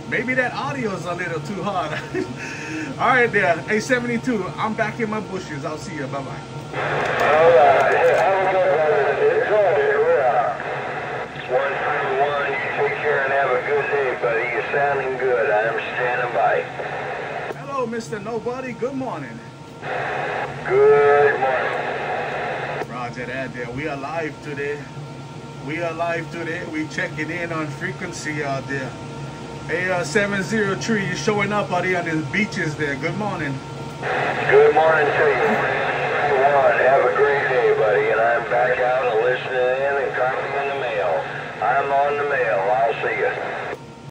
Maybe that audio's a little too hard. All right, there. Hey, 72. I'm back in my bushes. I'll see you. Bye bye. All right. Hey, have a good one. Enjoy it. We're out. 131. You take care and have a good day, buddy. You're sounding good. I'm standing by. Hello, Mr. Nobody. Good morning. Good morning. Roger that there. We are live today. We are live today. We checking in on frequency out there. Hey, 703, you showing up out here on these beaches there. Good morning. Good morning to you. Have a great day, buddy. And I'm back out and listening